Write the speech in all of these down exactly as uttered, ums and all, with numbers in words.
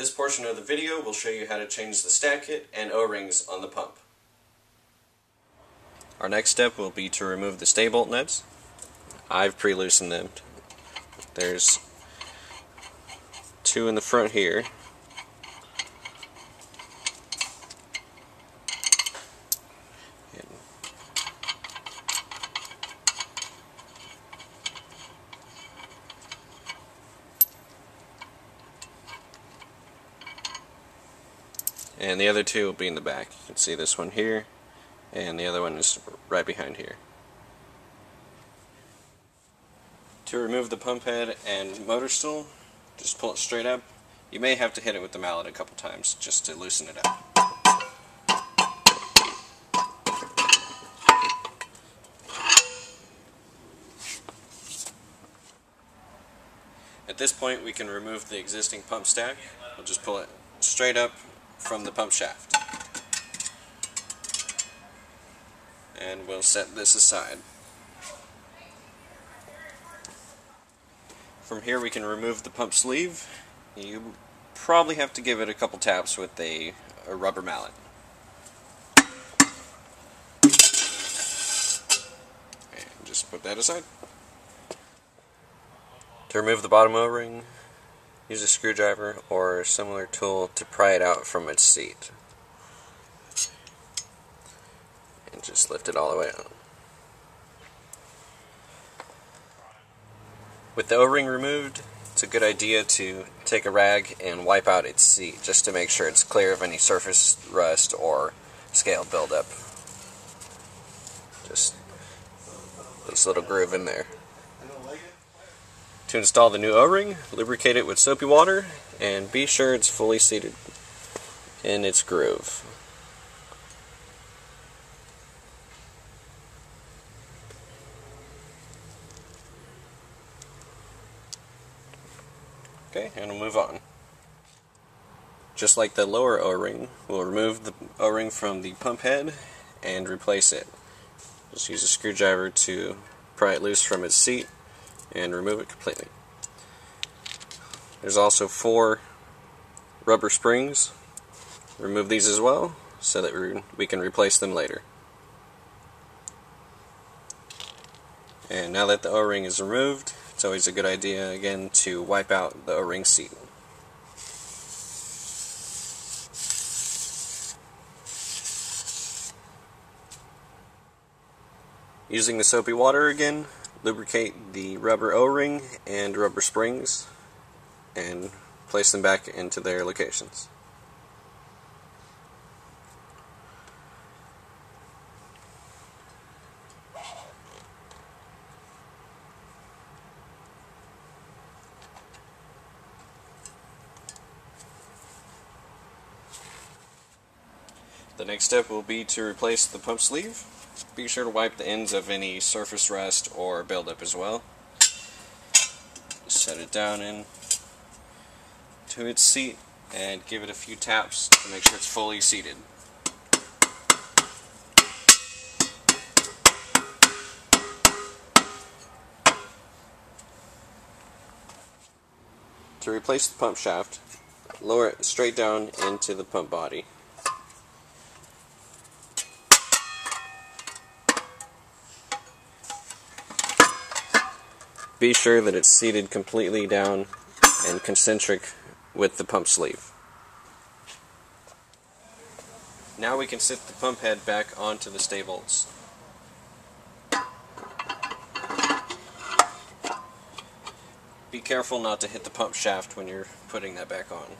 This portion of the video will show you how to change the stack kit and O-rings on the pump. Our next step will be to remove the stay bolt nuts. I've pre-loosened them. There's two in the front here. And the other two will be in the back. You can see this one here, and the other one is right behind here. To remove the pump head and motor stool, just pull it straight up. You may have to hit it with the mallet a couple times just to loosen it up. At this point we can remove the existing pump stack. We'll just pull it straight up from the pump shaft. And we'll set this aside. From here we can remove the pump sleeve. You probably have to give it a couple taps with a, a rubber mallet. And just put that aside. To remove the bottom O-ring, use a screwdriver or a similar tool to pry it out from its seat. And just lift it all the way out. With the O-ring removed, it's a good idea to take a rag and wipe out its seat just to make sure it's clear of any surface rust or scale buildup. Just this little groove in there. To install the new O-ring, lubricate it with soapy water and be sure it's fully seated in its groove. Okay, and we'll move on. Just like the lower O-ring, we'll remove the O-ring from the pump head and replace it. Just use a screwdriver to pry it loose from its seat and remove it completely. There's also four rubber springs. Remove these as well so that we can replace them later. And now that the O-ring is removed, it's always a good idea again to wipe out the O-ring seat. Using the soapy water again, lubricate the rubber O-ring and rubber springs and place them back into their locations. The next step will be to replace the pump sleeve. Be sure to wipe the ends of any surface rust or buildup as well. Set it down in to its seat and give it a few taps to make sure it's fully seated. To replace the pump shaft, lower it straight down into the pump body. Be sure that it's seated completely down and concentric with the pump sleeve. Now we can sit the pump head back onto the stay bolts. Be careful not to hit the pump shaft when you're putting that back on.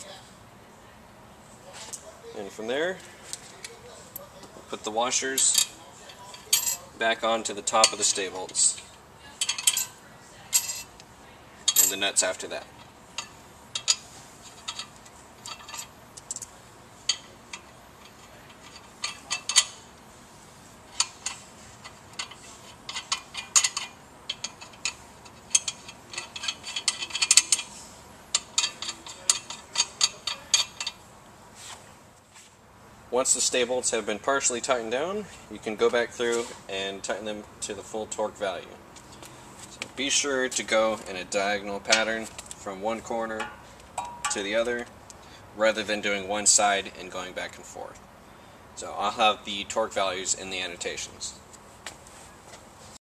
And from there, put the washers back onto the top of the stay bolts. And the nuts after that. Once the stay bolts have been partially tightened down, you can go back through and tighten them to the full torque value. So be sure to go in a diagonal pattern from one corner to the other rather than doing one side and going back and forth. So I'll have the torque values in the annotations.